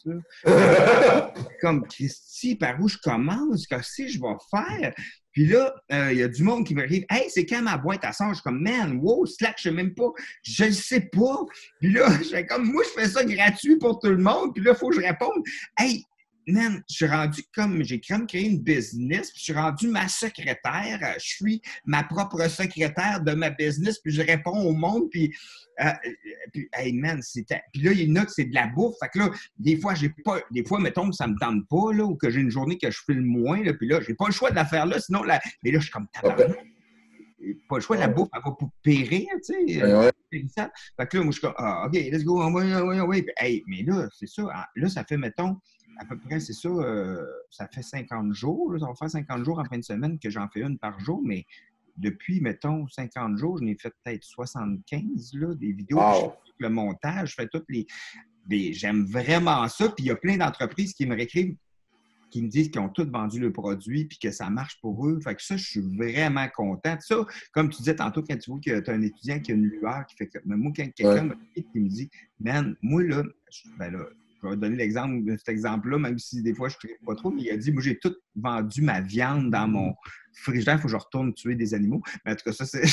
ça. Comme, Christy, par où je commence? Qu'est-ce que je vais faire? Puis là, euh, il y a du monde qui m'arrive. Hey, c'est quand ma boîte à sort? Je suis comme, man, wow, Slack, je sais même pas. Je ne sais pas. Puis là, je fais comme, moi, je fais ça gratuit pour tout le monde. Puis là, il faut que je réponde. Hey, man, je suis rendu comme, j'ai comme créé une business, puis je suis rendu ma secrétaire, je suis ma propre secrétaire de ma business, puis je réponds au monde, puis, euh, puis hey man, c'était, puis là, il y en a que c'est de la bouffe, fait que là, des fois, j'ai pas, des fois, mettons que ça me tente pas, là, ou que j'ai une journée que je filme moins, là, puis là, j'ai pas le choix de la faire là, sinon, là, mais là, je suis comme tabarnak. Pas le choix, la bouffe, elle va pour périr, tu sais. Ouais, ouais. Fait que là, moi, je suis comme, ah, OK, let's go, oui, oui, oui. Hey, mais là, c'est ça, là, ça fait, mettons, à peu près, c'est ça, euh, ça fait cinquante jours, là, ça va faire cinquante jours en fin de semaine que j'en fais une par jour, mais depuis, mettons, cinquante jours, je n'ai fait peut-être soixante-quinze, là, des vidéos, Wow. je fais tout le montage, je fais toutes les... les- J'aime vraiment ça, puis il y a plein d'entreprises qui me réécrivent, qui me disent qu'ils ont tous vendu le produit puis que ça marche pour eux. Fait que ça, je suis vraiment content. Ça, comme tu disais tantôt, quand tu vois que tu as un étudiant qui a une lueur, qui fait que... Mais moi, quand quelqu'un Ouais. me qui me dit, man, moi, là, je- ben là, je vais donner l'exemple de cet exemple-là, même si des fois, je ne pas trop, mais il a dit, moi, j'ai tout vendu ma viande dans mon frigidaire, il faut que je retourne tuer des animaux. Mais en tout cas, ça, c'est...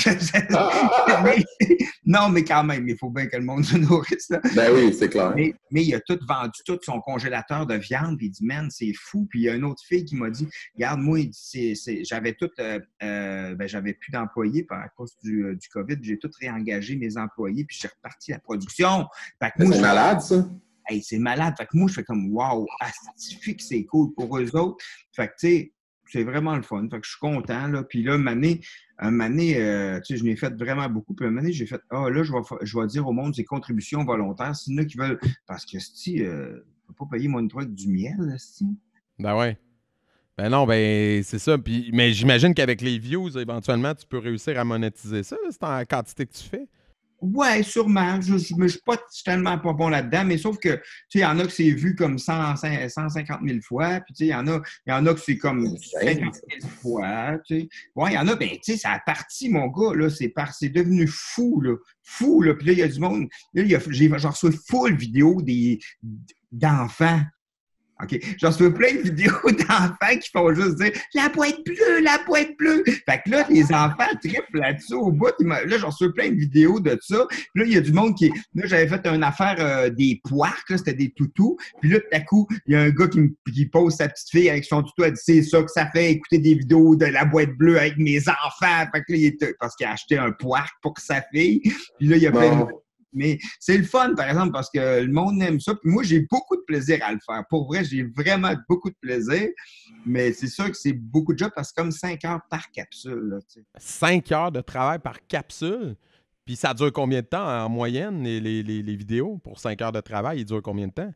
mais- non, mais quand même, il faut bien que le monde se nourrisse, là. Ben oui, c'est clair. Mais, mais il a tout vendu, tout son congélateur de viande, puis il dit, man, c'est fou. Puis il y a une autre fille qui m'a dit, regarde, moi, il dit, c'est, c'est, j'avais tout, euh, euh, ben, j'avais plus d'employés par à cause du, euh, du COVID, j'ai tout réengagé mes employés, puis j'ai reparti la production. Fait que moi, C'est je- malade, ça. Hey, c'est malade. Fait que moi, je fais comme, wow, astifique, c'est cool pour eux autres. Fait que, tu sais, c'est vraiment le fun. Fait que je suis content, là. Puis là, une année, une année euh, tu sais, je l'ai fait vraiment beaucoup. Puis une année, j'ai fait, ah, là, je vais, fa- je vais dire au monde, c'est contributions volontaires. C'est ceux qui veulent, parce que, si, euh, je peux pas payer mon truc du miel, si. Ben ouais. Ben non, ben c'est ça. Puis, mais j'imagine qu'avec les views, éventuellement, tu peux réussir à monétiser ça, là, c'est en quantité que tu fais. Ouais, sûrement. Je ne suis pas je suis tellement pas bon là-dedans, mais sauf que, tu sais, il y en a que c'est vu comme cent, cent cinquante mille fois, puis tu sais, il y en a, il y en a que c'est comme cinquante mille fois, tu sais. Ouais, il y en a, ben, tu sais, ça a parti, mon gars, là, c'est par, c'est devenu fou, là. Fou, là. Puis là, il y a du monde, là, il y a, j'ai, j'en reçois full vidéo des, d'enfants. OK. J'en reçois plein de vidéos d'enfants qui font juste dire « La boîte bleue, la boîte bleue! » Fait que là, les enfants trippent là-dessus au bout. Ils m'a- Là, j'en reçois plein de vidéos de ça. Puis là, il y a du monde qui... Là, j'avais fait une affaire euh, des poires, là, c'était des toutous. Puis là, tout à coup, il y a un gars qui, me, qui pose sa petite fille avec son toutou. Elle dit « C'est ça que ça fait, écouter des vidéos de la boîte bleue avec mes enfants. » Fait que là, il était... Parce qu'il a acheté un poire pour sa fille. Puis là, il y a plein de... Mais c'est le fun, par exemple, parce que le monde aime ça. Puis moi, j'ai beaucoup de plaisir à le faire. Pour vrai, j'ai vraiment beaucoup de plaisir. Mais c'est sûr que c'est beaucoup de job parce que c'est comme cinq heures par capsule. Là, tu sais. Cinq heures de travail par capsule. Puis ça dure combien de temps en moyenne, les, les, les, les vidéos? Pour cinq heures de travail, ils durent combien de temps?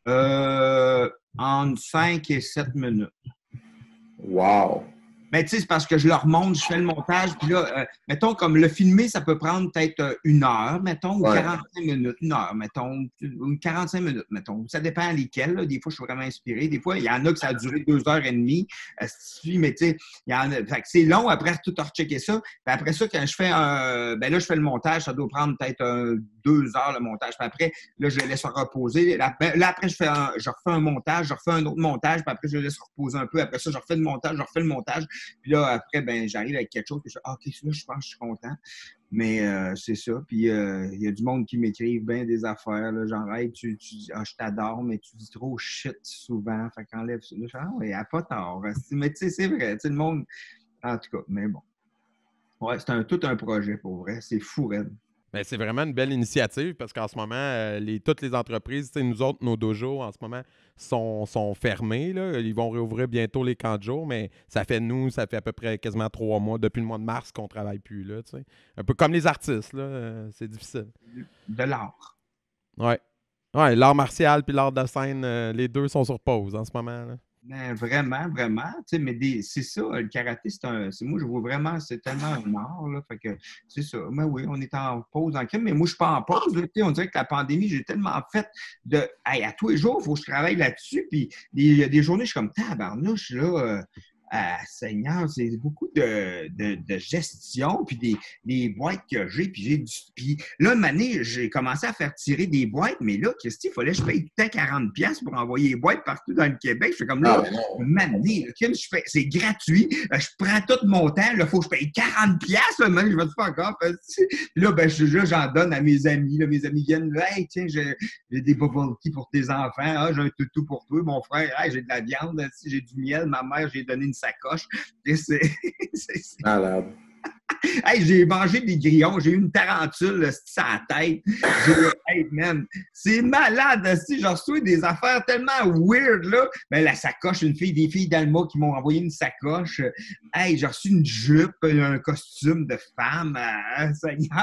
Euh, entre cinq et sept minutes. Wow! Mais tu sais, c'est parce que je leur montre, je fais le montage, puis là, euh, mettons, comme le filmer, ça peut prendre peut-être euh, une heure, mettons, ou Ouais. quarante-cinq minutes, une heure, mettons, ou quarante-cinq minutes, mettons. Ça dépend lesquels, là. Des fois, je suis vraiment inspiré. Des fois, il y en a que ça a duré deux heures et demie. Euh, mais tu sais, il y en a. Fait que c'est long, après, tout rechecker ça. Puis après ça, quand je fais un. Ben là, je fais le montage, ça doit prendre peut-être euh, deux heures, le montage. Puis après, là, je le laisse reposer. Là, ben, là, après, je fais un, je refais un montage, je refais un autre montage, puis après, je le laisse reposer un peu. Après ça, je refais le montage, je refais le montage. Puis là, après, ben j'arrive avec quelque chose, puis je dis, ah, OK, là, je pense que je suis content. Mais euh, c'est ça. Puis il euh, y a du monde qui m'écrivent bien des affaires, là, genre, hey, tu, tu dis, ah, je t'adore, mais tu dis trop shit souvent, fait qu'enlève ça. Là, je fais, ah, ouais, elle a pas tort. Mais tu sais, c'est vrai, tu sais, le monde, en tout cas, mais bon. Ouais, c'est un, tout un projet pour vrai. C'est fou, raide. Ben, c'est vraiment une belle initiative parce qu'en ce moment, euh, les, toutes les entreprises, tu sais, nous autres, nos dojos, en ce moment, sont, sont fermés. Là. Ils vont réouvrir bientôt les camps de jour, mais ça fait nous, ça fait à peu près quasiment trois mois, depuis le mois de mars, qu'on ne travaille plus. Là, tu sais. Un peu comme les artistes, là, euh, c'est difficile. De l'art. Ouais. Ouais, l'art martial puis l'art de scène, euh, les deux sont sur pause en ce moment. Là. Ben, vraiment, vraiment. Tu sais, mais des, c'est ça, le karaté, c'est un. C'est, moi, je vois vraiment, c'est tellement un art, là. Fait que c'est ça. Mais oui, on est en pause en crime, mais moi, je suis pas en pause. Là, tu sais, on dirait que la pandémie, j'ai tellement fait de. Hey, à tous les jours, il faut que je travaille là-dessus. Puis il y a des journées, je suis comme tabarnouche, là. Euh, Ah, Seigneur, c'est beaucoup de, de, de gestion, puis des, des boîtes que j'ai, puis j'ai du... Puis là, une année, j'ai commencé à faire tirer des boîtes, mais là, Christy, il fallait que je paye tout à quarante pièces pour envoyer les boîtes partout dans le Québec. Je fais comme là, une année, c'est gratuit, je prends tout mon temps, il faut que je paye quarante pièces, là, man, je vais te faire encore. Puis là, ben, je, là, j'en donne à mes amis, là, mes amis viennent, là, hey, tiens, j'ai, j'ai des bubble tea pour tes enfants, ah, j'ai un toutou pour toi, mon frère, hey, j'ai de la viande, j'ai du miel, ma mère, j'ai donné une sacoche. Et c'est, c'est, c'est... Malade. Hey, j'ai mangé des grillons, j'ai eu une tarentule sur la tête. J'ai... Hey, man, c'est malade, si j'ai reçu des affaires tellement weird, là. Ben, la sacoche, une fille, des filles d'Alma qui m'ont envoyé une sacoche. Hey, j'ai reçu une jupe, un costume de femme. Hein, ça y est.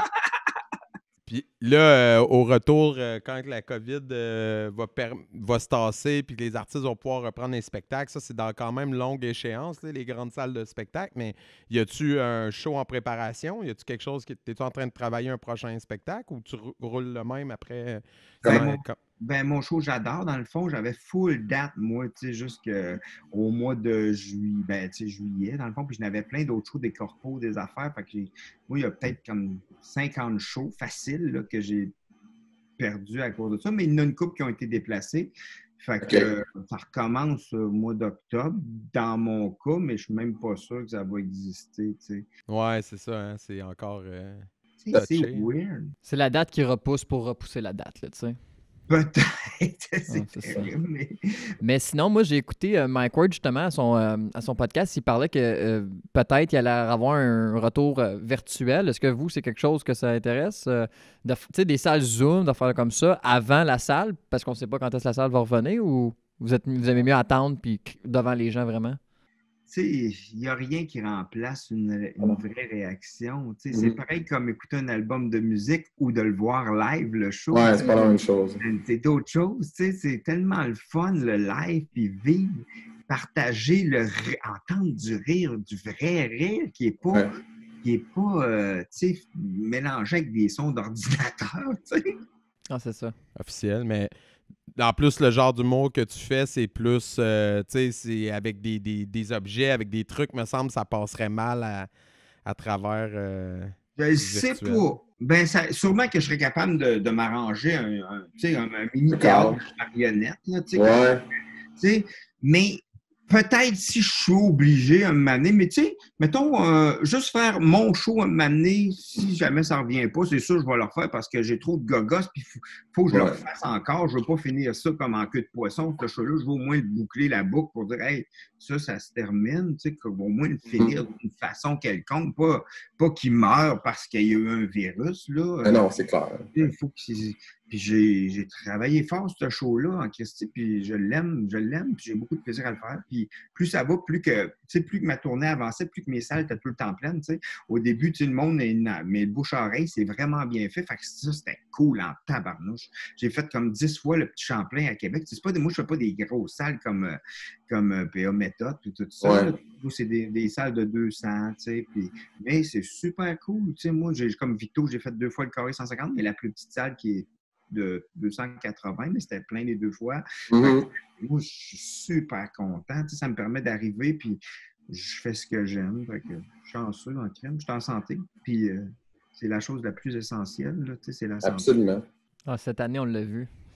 Puis là, euh, au retour, euh, quand la COVID euh, va, per- va se tasser puis que les artistes vont pouvoir reprendre les spectacles, ça, c'est dans quand même longue échéance, là, les grandes salles de spectacle. Mais y a-tu un show en préparation? Y a-tu quelque chose qui... T'es-tu en train de travailler un prochain spectacle ou tu r- roules le même après? Ben, Comment- mon, com- ben, mon show, j'adore. Dans le fond, j'avais full date, moi, tu sais, jusqu'au mois de juillet, ben, tu sais, juillet, dans le fond. Puis je n'avais plein d'autres shows, des corpos, des affaires. Fait que j'ai, moi, il y a peut-être comme cinquante shows faciles là, que j'ai perdus à cause de ça. Mais il y en a une couple qui ont été déplacés. Fait que OK. euh, ça recommence au mois d'octobre, dans mon cas, mais je suis même pas sûr que ça va exister, tu sais. Ouais, c'est ça, hein, c'est encore euh, Tu sais, c'est touché. weird. C'est la date qui repousse pour repousser la date, là, tu sais. Peut-être. c'est Ouais, c'est ça. terrible, mais... Mais sinon, moi, j'ai écouté euh, Mike Ward, justement, à son, euh, à son podcast. Il parlait que euh, peut-être il allait avoir un retour euh, virtuel. Est-ce que vous, c'est quelque chose que ça intéresse? Euh, de f- tu sais, des salles Zoom, de faire comme ça avant la salle, parce qu'on ne sait pas quand est-ce que la salle va revenir, ou vous, êtes, vous aimez mieux attendre puis c- devant les gens vraiment? Tu sais, il n'y a rien qui remplace une, une vraie réaction. Tu sais, c'est Mhm. pareil comme écouter un album de musique ou de le voir live, le show. Ouais, Tu c'est sais, pas la même chose. c'est d'autres choses. Tu sais, c'est tellement le fun, le live, puis vivre, partager, le, ri- entendre du rire, du vrai rire qui n'est pas, Ouais. qui est pas euh, tu sais, mélangé avec des sons d'ordinateur. Tu sais. Ah, c'est ça. Officiel, mais en plus, le genre d'humour que tu fais, c'est plus, euh, tu sais, c'est avec des, des, des objets, avec des trucs, me semble, ça passerait mal à, à travers euh, Je ne du sais virtuel. pas. Ben, ça, sûrement que je serais capable de, de m'arranger un, un, tu sais, un, un mini D'accord. théâtre de marionnette. Là, tu sais, Ouais. tu sais, mais peut-être si je suis obligé à m'amener, mais tu sais, mettons, euh, juste faire mon show à m'amener, si jamais ça ne revient pas, c'est sûr, je vais le refaire parce que j'ai trop de gogos, puis il faut, faut que je le Ouais. refasse encore. Je ne veux pas finir ça comme en queue de poisson, ce show-là. Je veux au moins le boucler la boucle pour dire, hey, ça, ça se termine, tu sais, au moins le finir d'une façon quelconque, pas, pas qu'il meure parce qu'il y a eu un virus, là. Mais non, c'est clair. Il faut qu'il... Puis j'ai, j'ai travaillé fort ce show-là en Christie, puis je l'aime, je l'aime, puis j'ai beaucoup de plaisir à le faire. Puis plus ça va, plus que, tu sais, plus que ma tournée avançait, plus que mes salles étaient tout le temps pleines, tu sais. Au début, tu sais, le monde, est na- mais le bouche-oreille, c'est vraiment bien fait. Fait que ça, c'était cool en tabarnouche. J'ai fait comme dix fois le petit Champlain à Québec. C'est pas des, moi, je fais pas des grosses salles comme, euh, comme euh, P A Méthode, puis tout ça. Ouais. Là. Nous, c'est des, des salles de deux cents, tu sais. Puis, mais c'est super cool, tu sais. Moi, j'ai, comme Victo, j'ai fait deux fois le carré cent cinquante, mais la plus petite salle qui est de deux cent quatre-vingts, mais c'était plein les deux fois. Mhm. Moi, je suis super content. Tu sais, ça me permet d'arriver, puis je fais ce que j'aime. Fait que je suis chanceux dans le crème. Je suis en santé. Puis euh, c'est la chose la plus essentielle. Là, tu sais, c'est la santé. Absolument. Ah, cette année, on l'a vu.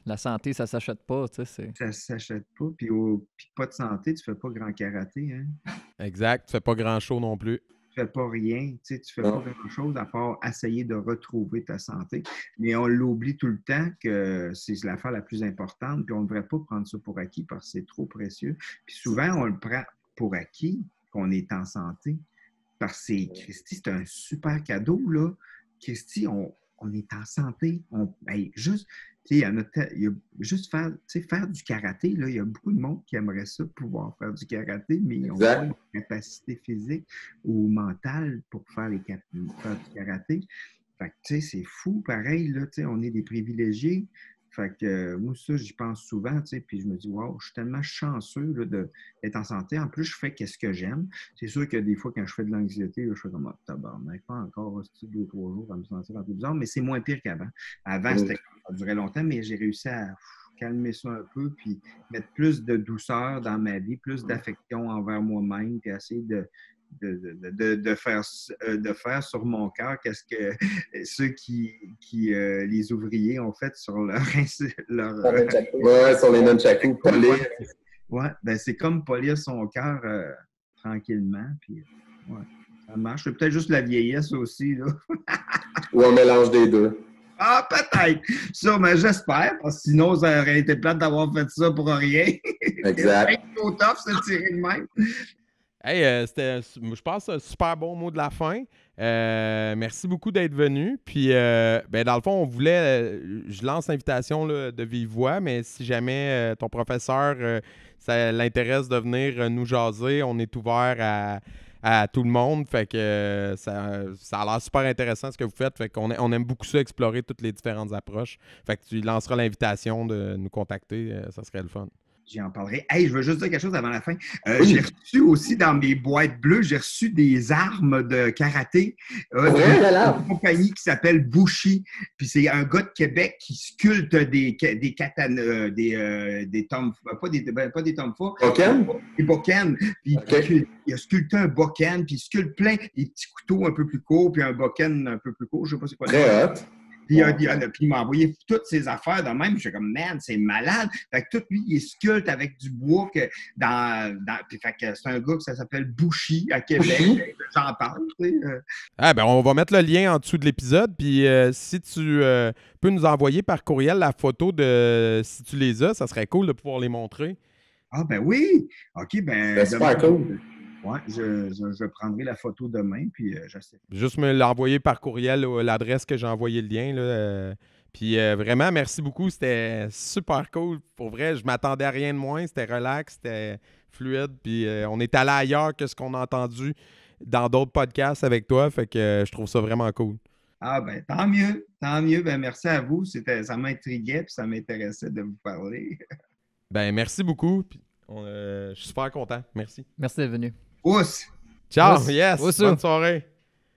La santé, ça s'achète pas, tu sais. c'est- Ça s'achète pas. Puis, au, puis pas de santé, tu fais pas grand karaté. Hein? Exact. Tu fais pas grand show non plus. Tu fais pas rien. Tu sais, tu fais Non. pas grand-chose à part essayer de retrouver ta santé. Mais on l'oublie tout le temps que c'est l'affaire la plus importante. Puis on ne devrait pas prendre ça pour acquis parce que c'est trop précieux. Puis souvent, on le prend pour acquis qu'on est en santé. Parce que c'est, Christy, c'est un super cadeau, là. Christy, on, on est en santé. On, hey, juste, tu sais, il y en a te- il y a juste faire, tu sais, faire du karaté, là, il y a beaucoup de monde qui aimerait ça, pouvoir faire du karaté, mais ils n'ont Exact. pas la capacité physique ou mentale pour faire, les, cap- faire du karaté. Fait que, tu sais, c'est fou, pareil, là, tu sais, on est des privilégiés. Fait que, euh, moi, ça, j'y pense souvent, tu sais, puis je me dis, wow, je suis tellement chanceux là, de- d'être en santé. En plus, je fais qu'est-ce que j'aime. C'est sûr que des fois, quand je fais de l'anxiété, là, je fais comme, ah, tabarnak, pas encore, c'est deux, trois jours à me sentir un peu bizarre, mais c'est moins pire qu'avant. Avant, Oui. c'était, ça durait longtemps, mais j'ai réussi à pff, calmer ça un peu, puis mettre plus de douceur dans ma vie, plus d'affection envers moi-même, puis essayer de, de, de, de, de faire, euh, de faire sur mon cœur qu'est-ce que ceux qui, qui euh, les ouvriers ont fait sur leur, leur Dans le Jaco. Ouais, sur les nunchakus, polir. ouais, ben c'est comme polir son cœur euh, tranquillement, puis ouais, ça marche. C'est peut-être juste la vieillesse aussi, là. Ou un mélange des deux. Ah, peut-être! Ça, mais j'espère, parce que sinon, ça aurait été plate d'avoir fait ça pour rien. Exact. C'est trop tough, se tirer de même. Hey, euh, c'était, je pense, un super bon mot de la fin. Euh, merci beaucoup d'être venu. Puis, euh, ben, dans le fond, on voulait, euh, je lance l'invitation là, de vive voix, mais si jamais euh, ton professeur, euh, ça l'intéresse de venir euh, nous jaser, on est ouvert à, à tout le monde. Fait que euh, ça, ça a l'air super intéressant ce que vous faites. Fait qu'on a- on aime beaucoup ça, explorer toutes les différentes approches. Fait que tu lanceras l'invitation de nous contacter. euh, ça serait le fun. J'en parlerai. Hey, je veux juste dire quelque chose avant la fin. Euh, Oui. J'ai reçu aussi dans mes boîtes bleues, j'ai reçu des armes de karaté euh, Ouais, d'une quelle arme? compagnie qui s'appelle Bushi. Puis c'est un gars de Québec qui sculpte des, des katanas, euh, des, euh, des tomes, pas des, ben, pas des tomes forts, Bokken? des bokken. Puis Ok. il, il a sculpté un bokken, puis il sculpte plein des petits couteaux un peu plus courts, puis un bokken un peu plus court. Je sais pas c'est quoi. le nom. Très hot. Puis, il a- il a- puis il m'a envoyé toutes ces affaires de même. Je suis comme, man, c'est malade. Fait que tout lui, il est sculpte avec du bois que dans. dans puis, fait que c'est un gars que ça s'appelle Bushi à Québec. J'en parle, tu sais. euh. Ah, ben, on va mettre le lien en dessous de l'épisode. Puis euh, si tu euh, peux nous envoyer par courriel la photo de si tu les as, ça serait cool de pouvoir les montrer. Ah, ben oui. OK, ben. C'est super demain- cool. Ouais, je, je, je prendrai la photo demain, puis euh, je sais. Juste me l'envoyer par courriel, euh, l'adresse que j'ai envoyé le lien. Là, euh, puis euh, vraiment, merci beaucoup. C'était super cool. Pour vrai, je m'attendais à rien de moins. C'était relax, c'était fluide. Puis euh, on est allé ailleurs que ce qu'on a entendu dans d'autres podcasts avec toi. Fait que euh, je trouve ça vraiment cool. Ah, ben tant mieux. Tant mieux. Ben merci à vous. C'était, ça m'intriguait, puis ça m'intéressait de vous parler. Ben merci beaucoup. Puis, on, euh, je suis super content. Merci. Merci d'être venu. Ousse! Ciao, Ousse. yes. Ousse. Bonne soirée.